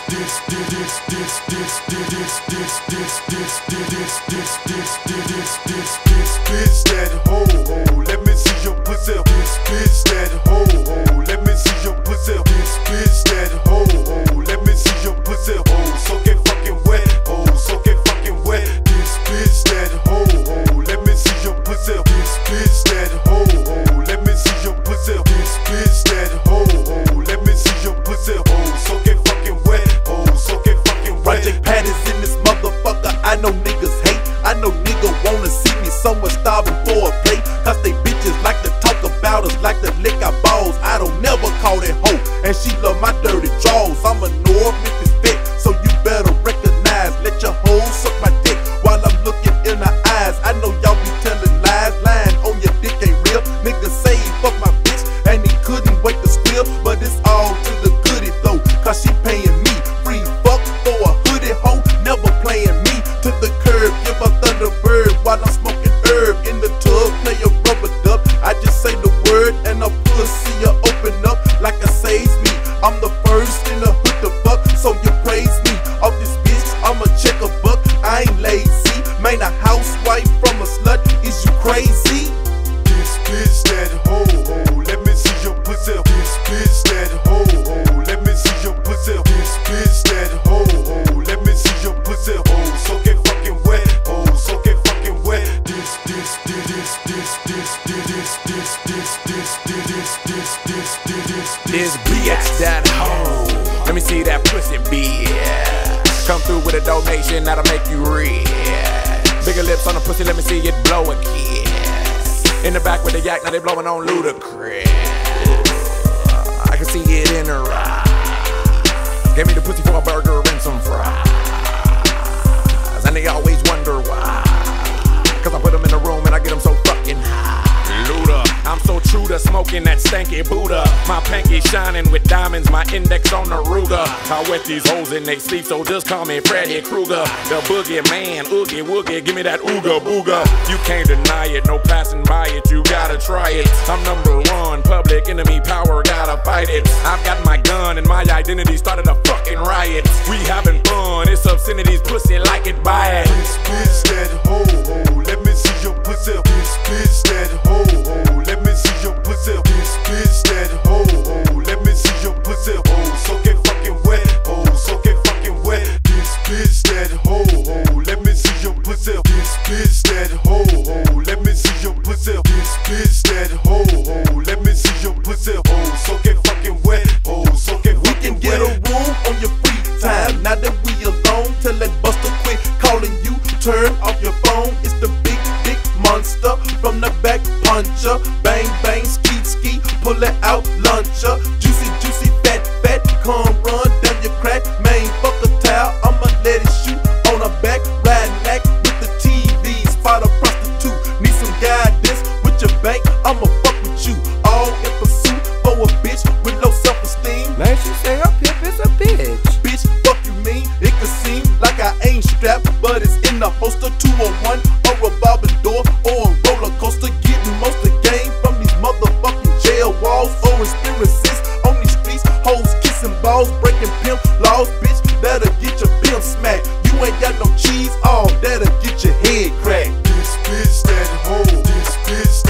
Bitch that hoe, let me see your pussy. Bitch that hoe, let me see your pussy. Bitch that hoe, let me see your pussy. So get fucking wet, so get fucking wet. Bitch that hoe, let me see your pussy. Bitch that hoe, let me see your pussy. Bitch that hoe, let me see your pussy. So get fucking wet, so get fucking wet. Project Patties in this motherfucker. I know niggas hate. I know niggas wanna see me somewhere starving for a plate. Cause they bitches like to talk about us, like to lick our balls. I don't never call that hoe, and she love my dirty jaws. I'm a North Memphis vet, so you better recognize. Let your hoe suck my dick while I'm looking in her eyes. I know y'all be telling lies, lying on your dick ain't real. Niggas say he fuck my bitch, and he couldn't wait to steal. But it's all to the goodie though, cause she paying me free fuck for a hoodie hoe. Never playing me to the curb, give a Thunderbird while I'm smoking herb in the tub, play a rubber duck. I just say the word and a pussy will open up like a saves me. I'm the first in the hood to fuck, so you praise me. Off this bitch, I'ma check a buck. I ain't lazy, man, a housewife from a slut. Is you crazy? Bitch that hoe, let me see your pussy. Bitch that hoe, let me see your pussy. Bitch that hoe, let me see your pussy. So get fucking wet, so get fucking wet. This bitch that hoe, let me see that pussy bitch. Come through with a donation that'll make you rich. Bigger lips on the pussy, let me see it blow a kiss. In the back with the yak, now they blowing on Ludacris. I can see it in her eyes. Gave me the pussy for a burger and some fries, and they always wonder why. Cause I put them in the room and I get them so fucking high. Luda, I'm so true to smoking that stanky Buddha. My pinky shining with diamonds, my index on the Ruger. I wet these hoes in they sleep, so just call me Freddy Krueger. The boogie man, oogie woogie, give me that ooga booga. You can't deny it, no passing by it, you gotta try it. I'm #1, public enemy power, gotta fight it. I've got my gun and my identity started a fucking riot. We having fun, it's obscenities, pussy like it, buy it. Bitch that hoe, let me see your pussy. Bitch that hoe, let me see your pussy. Bitch that hoe, let me see your pussy. So get fucking wet, so get fucking wet. Bitch that hoe, let me see your pussy. Bitch that hoe, let me see your pussy. Bitch that hoe, let me see your pussy. So get fucking wet, so get fucking wet. We can get a room on your free time. Now that we alone, tell that buster quit calling you. Turn off your phone. It's the big monster from the back puncher. Bang bang ski ski, pull it out luncher. Juicy juicy fat fat, come run down your crack. Man, fuck a towel, I'ma let it shoot on her back. Ride neck with the TV, spot a prostitute. Need some guidance with your bank, I'ma fuck with you. All in pursuit for a bitch with low self-esteem. Man, she say her pimp is a bitch. Bitch, fuck you mean? It could seem like I ain't strapped, but it's in the holster. 201 or a revolving door or a roller coaster. Getting most of the game from these motherfucking jail walls or experiences on these streets. Hoes kissing balls, breaking pimp laws. Bitch, that'll get your pimp smacked. You ain't got no cheese, that'll get your head cracked. Bitch that hoe, bitch